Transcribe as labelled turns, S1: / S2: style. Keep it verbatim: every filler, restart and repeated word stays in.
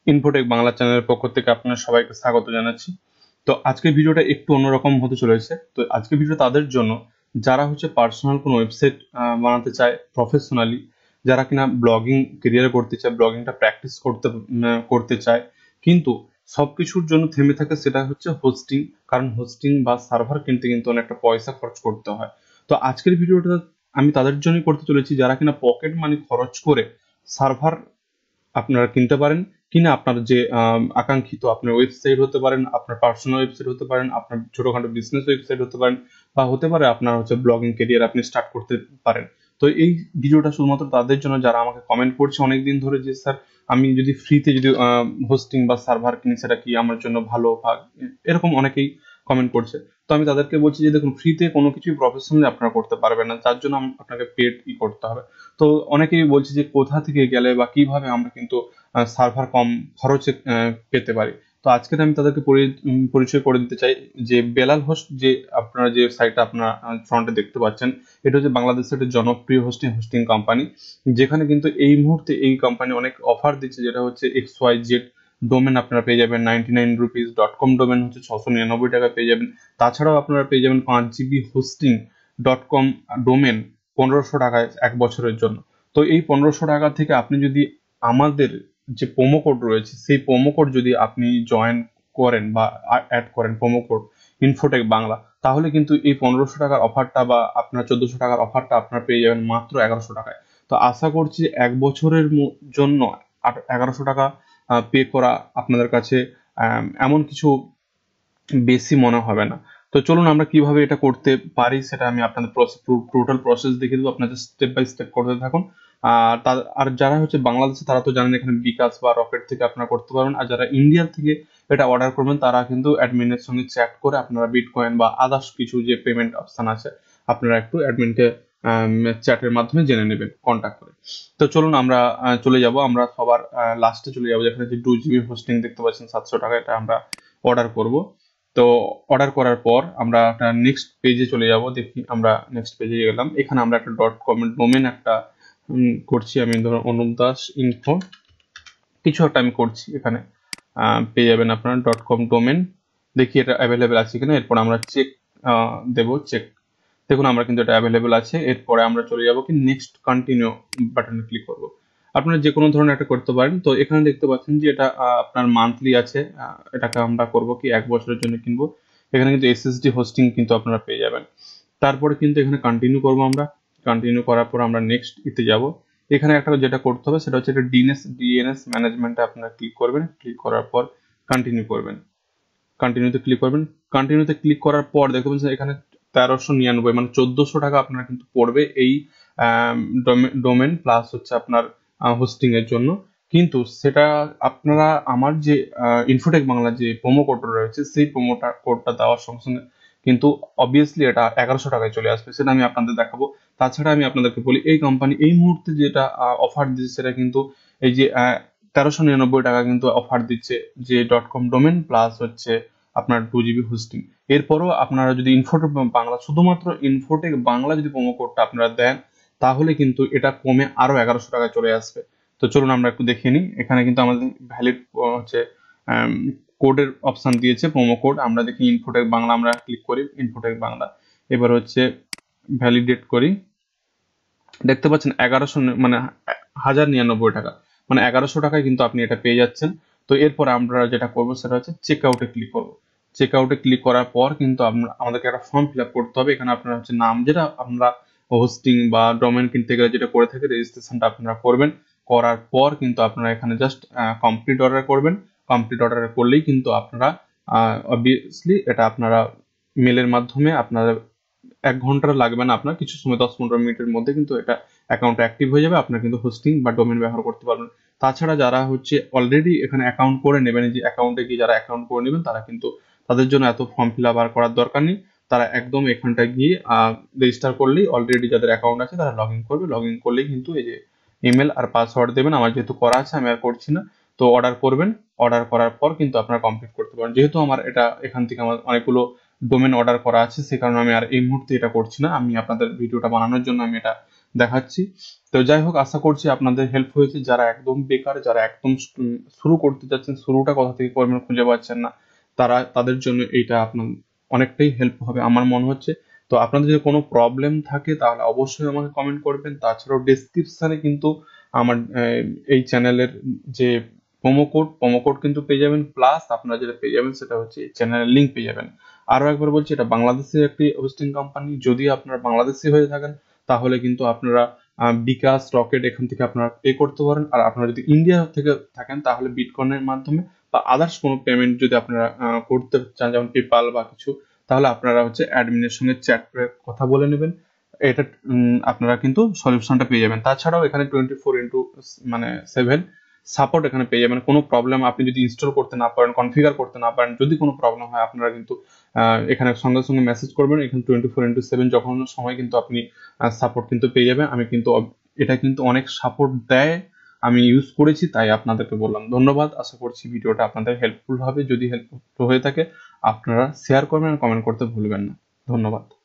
S1: Infotech Bangla চ্যানেলের পক্ষ থেকে আপনার সবাইকে স্বাগত জানাচ্ছি। তো আজকের ভিডিওটা একটু অন্যরকম হতে চলেছে। তো আজকের ভিডিও তাদের জন্য যারা হচ্ছে পার্সোনাল কোনো ওয়েবসাইট বানাতে চায় প্রফেশনালি, যারা কিনা ব্লগিং কেরিয়ার করতে চায়, ব্লগিংটা প্র্যাকটিস করতে উম, করতে চায়, কিন্তু সবকিছুর জন্য থেমে থাকে সেটা হচ্ছে হোস্টিং। কারণ হোস্টিং বা সার্ভার কিনতে কিন্তু অনেকটা পয়সা খরচ করতে হয়। তো আজকের ভিডিওটা আমি তাদের জন্যই করতে চলেছি যারা কিনা পকেট মানি খরচ করে সার্ভার আপনারা কিনতে পারেন, কিনা আপনার যে আকাঙ্ক্ষিত আপনার ওয়েবসাইট হতে পারেন, আপনার পার্সোনাল ওয়েবসাইট হতে পারেন, আপনার ছোটখাটো বিজনেস ওয়েবসাইট হতে পারেন, বা হতে পারে আপনার হচ্ছে ব্লগিং কেরিয়ার আপনি স্টার্ট করতে পারেন। তো এই ভিডিওটা শুধুমাত্র তাদের জন্য যারা আমাকে কমেন্ট করছে অনেকদিন ধরে যে স্যার আমি যদি ফ্রিতে যদি হোস্টিং বা সার্ভার কিনি সেটা কি আমার জন্য ভালো, বা এরকম অনেকেই কমেন্ট করছে। তো আমি তাদেরকে বলছি যে দেখুন, ফ্রিতে কোনো কিছুই প্রফেশনালি আপনারা করতে পারবেন না, তার জন্য আপনাকে পেড ই করতে হবে। তো অনেকেই বলছে যে কোথা থেকে গেলে বা কিভাবে আমরা কিন্তু সার্ভার কম খরচে পেতে পারি। তো আজকে আমি তাদেরকে পরিচয় করে দিতে চাই যে বেলাল হোস্ট, যে আপনারা যে সাইটটা আপনারা ফ্রন্টে দেখতে পাচ্ছেন, এটা হচ্ছে বাংলাদেশের একটা জনপ্রিয় হোস্টিং হোস্টিং কোম্পানি, যেখানে কিন্তু এই মুহূর্তে এই কোম্পানি অনেক অফার দিচ্ছে, যেটা হচ্ছে এক্স ওয়াই জেড ডোমেন আপনারা পেয়ে যাবেন ninety nine rupees, dot com domain হচ্ছে ছশো নিরানব্বই টাকা পেয়ে যাবেন। তাছাড়াও আপনারা পেয়ে যাবেন পাঁচ GB hosting dot com domain পনেরোশো টাকায় এক বছরের জন্য। তো এই পনেরোশো টাকা থেকে আপনি যদি আমাদের যে প্রোমো কোড রয়েছে সেই প্রোমো কোড যদি আপনি জয়েন করেন বা অ্যাড করেন প্রোমো কোড ইনফোটেক বাংলা, তাহলে কিন্তু এই পনেরোশো টাকার অফারটা বা আপনার চোদ্দশো টাকার অফারটা আপনারা পেয়ে যাবেন মাত্র এগারোশো টাকায়। তো আশা করছি এক বছরের জন্য এগারোশো টাকা পে করা আপনাদের কাছে এমন কিছু বেশি মনে হবে না। তো চলুন আমরা কিভাবে এটা করতে পারি সেটা আমি আপনাদের টোটাল প্রসেস দেখিয়ে দেবো, আপনাদের স্টেপ বাই স্টেপ করতে থাকুন। আর আর যারা হচ্ছে বাংলাদেশে তারা তো জানেন এখানে বিকাশ বা রকেট থেকে আপনারা করতে পারবেন, আর যারা ইন্ডিয়া থেকে এটা অর্ডার করবেন তারা কিন্তু অ্যাডমিনের সঙ্গে চ্যাট করে আপনারা বিটকয়েন বা আদার্স কিছু যে পেমেন্ট অপশন আছে আপনারা একটু অ্যাডমিনকে চ্যাটের মাধ্যমে জেনে নেবেন কন্ট্যাক্ট করে। তো চলুন আমরা চলে যাব, আমরা সবার লাস্টে চলে যাবো, যেখানে যে টু জিবি হোস্টিং দেখতে পাচ্ছেন সাতশো টাকা, এটা আমরা অর্ডার করব। তো অর্ডার করার পর আমরা একটা নেক্সট পেজে চলে যাব। দেখি আমরা নেক্সট পেজে গেলাম, এখানে আমরা একটা ডট কম ডোমেন একটা করছি, আমি ধরুন অনুপ দাস ইনফো কিছু একটা আমি করছি, এখানে পেয়ে যাবেন আপনার ডট কম ডোমেন। দেখি এটা অ্যাভেলেবেল আছে কিনা, এরপর আমরা চেক দেব। চেক, দেখুন আমরা কিন্তু এটা অ্যাভেলেবেল আছে। এরপরে আমরা চলে যাব কি নেক্সট কন্টিনিউ বাটনে ক্লিক করব। আপনারা যে কোনো ধরনের একটা করতে পারেন। তো এখানে দেখতে পাচ্ছেন যে এটা আপনার মান্থলি আছে, এটাকে আমরা করব কি এক বছরের জন্য কিনবো। এখানে কিন্তু এসএসডি হোস্টিং কিন্তু আপনারা পেয়ে যাবেন। তারপরে কিন্তু এখানে কন্টিনিউ করব, আমরা কন্টিনিউ করার পর আমরা নেক্সট ইতে যাব। এখানে একটা যেটা করতে হবে সেটা হচ্ছে এটা ডিএনএস ডিএনএস ম্যানেজমেন্টে আপনারা ক্লিক করবেন। ক্লিক করার পর কন্টিনিউ করবেন, কন্টিনিউতে ক্লিক করবেন। কন্টিনিউতে ক্লিক করার পর দেখতে পাচ্ছেন এখানে তেরোশো নিরানব্বই মানে চোদ্দশো টাকা আপনার কিন্তু পড়বে এই ডোমেন প্লাস হচ্ছে আপনার হোস্টিং এর জন্য। কিন্তু সেটা আপনারা আমার যে ইনফোটেক বাংলা যে প্রোমো কোড রয়েছে সেই প্রোমোটা কোডটা দেওয়ার সঙ্গে সঙ্গে কিন্তু অবভিয়াসলি এটা এগারোশো টাকায় চলে আসবে, সেটা আমি আপনাদের দেখাবো। তাছাড়া আমি আপনাদেরকে বলি এই কোম্পানি এই মুহূর্তে যেটা অফার দিচ্ছে সেটা কিন্তু এই যে তেরোশো নিরানব্বই টাকা কিন্তু অফার দিচ্ছে, যে ডট কম ডোমেন প্লাস হচ্ছে আপনার টু জিবি হোস্টিং। এরপরও আপনারা যদি ইনফোটেক বাংলা শুধুমাত্র ইনফোটেক বাংলা যদি প্রোমো কোডটা আপনারা দেন, তাহলে কিন্তু এটা কমে আরো এগারোশো টাকায় চলে আসবে। তো চলুন আমরা একটু দেখে নিই। এখানে কিন্তু আমাদের ভ্যালিড হচ্ছে কোডের অপশন দিয়েছে, প্রোমো কোড। আমরা দেখি ইনফোটেক বাংলা, আমরা ক্লিক করি ইনফোটেক বাংলা, এবার হচ্ছে ভ্যালিডেট করি। দেখতে পাচ্ছেন এগারোশো মানে হাজার নিরানব্বই টাকা মানে এগারোশো টাকায় কিন্তু আপনি এটা পেয়ে যাচ্ছেন। তো এরপর আমরা যেটা করবো সেটা হচ্ছে চেক আউটে ক্লিক করবো। চেক আউটে ক্লিক করার পর কিন্তু আমরা আমাদেরকে একটা ফর্ম ফিল আপ করতে হবে। এখানে আপনার হচ্ছে নাম, যেটা আমরা হোস্টিং বা ডোমেন কিনতে গেলে যেটা করে থাকি, রেজিস্ট্রেশনটা আপনারা করবেন। করার পর কিন্তু আপনারা এখানে জাস্ট কমপ্লিট অর্ডার করবেন। কমপ্লিট অর্ডার করলেই কিন্তু আপনারা অবভিয়াসলি এটা আপনারা মেলের মাধ্যমে আপনারা এক ঘন্টা লাগবে না, আপনার কিছু সময় দশ পনেরো মিনিটের মধ্যে কিন্তু এটা অ্যাকাউন্ট অ্যাক্টিভ হয়ে যাবে, আপনার কিন্তু হোস্টিং বা ডোমেন ব্যবহার করতে পারবেন। তাছাড়া যারা হচ্ছে অলরেডি এখানে অ্যাকাউন্ট করে নেবেন, যে অ্যাকাউন্টে গিয়ে যারা অ্যাকাউন্ট করে নেবেন তারা কিন্তু তাদের জন্য এত ফর্ম ফিল আপ আর করার দরকার নেই। তারা একদম এখানটা গিয়ে রেজিস্টার করলেই, অলরেডি যাদের অ্যাকাউন্ট আছে তারা লগ ইন করবে। লগ ইন করলেই কিন্তু এই যে ইমেল আর পাসওয়ার্ড দেবেন, আমার যেহেতু করা আছে আমি আর করছি না। তো অর্ডার করবেন, অর্ডার করার পর কিন্তু আপনারা কমপ্লিট করতে পারেন। যেহেতু আমার এটা এখান থেকে আমার অনেকগুলো ডোমেন অর্ডার করা আছে, সে কারণে আমি আর এই মুহূর্তে এটা করছি না। আমি আপনাদের ভিডিওটা বানানোর জন্য আমি এটা দেখাচ্ছি। তো যাই হোক, আশা করছি আপনাদের হেল্প হয়েছে। যারা একদম বেকার, যারা একদম শুরু করতে যাচ্ছেন, শুরুটা কোথা থেকে করবেন খুঁজে পাচ্ছেন না, তারা তাদের জন্য এইটা আপনার অনেকটাই হেল্প হবে আমার মনে হচ্ছে। তো আপনাদের যদি কোনো প্রবলেম থাকে তাহলে অবশ্যই আমাকে কমেন্ট করবেন। তাছাড়াও ডেসক্রিপশনে কিন্তু আমার এই চ্যানেলের যে প্রোমো কোড প্রোমো কোড কিন্তু পেয়ে যাবেন, প্লাস আপনারা যেটা পেয়ে যাবেন সেটা হচ্ছে চ্যানেলের লিঙ্ক পেয়ে যাবেন। আরও একবার বলছি, এটা বাংলাদেশের একটি হোস্টিং কোম্পানি। যদি আপনারা বাংলাদেশি হয়ে থাকেন তাহলে কিন্তু আপনারা বিকাশ, রকেট এখান থেকে আপনারা পে করতে পারেন। আর আপনারা যদি ইন্ডিয়া থেকে থাকেন তাহলে বিটকয়েনের মাধ্যমে বা আদার্স কোনো পেমেন্ট যদি আপনারা করতে চান, যেমন পেপাল বা কিছু, তাহলে আপনারা হচ্ছে অ্যাডমিনের সঙ্গে চ্যাট করে কথা বলে নেবেন। এটা আপনারা কিন্তু সলিউশনটা পেয়ে যাবেন। তাছাড়াও এখানে টোয়েন্টি ফোর ইন্টু মানে সেভেন সাপোর্ট এখানে পেয়ে যাবেন। কোনো প্রবলেম আপনি যদি ইনস্টল করতে না পারেন, কনফিগার করতে না পারেন, যদি কোনো প্রবলেম হয় আপনারা কিন্তু এখানে সঙ্গে সঙ্গে মেসেজ করবেন। এখানে টোয়েন্টি ফোর ইন্টু সেভেন যখন সময় কিন্তু আপনি সাপোর্ট কিন্তু পেয়ে যাবেন। আমি কিন্তু এটা কিন্তু অনেক সাপোর্ট দেয়, আমি ইউজ করেছি, তাই আপনাদেরকে বললাম। ধন্যবাদ। আশা করছি ভিডিওটা আপনাদের হেল্পফুল হবে। যদি হেল্পফুল হয়ে থাকে আপনারা শেয়ার করবেন আর কমেন্ট করতে ভুলবেন না। ধন্যবাদ।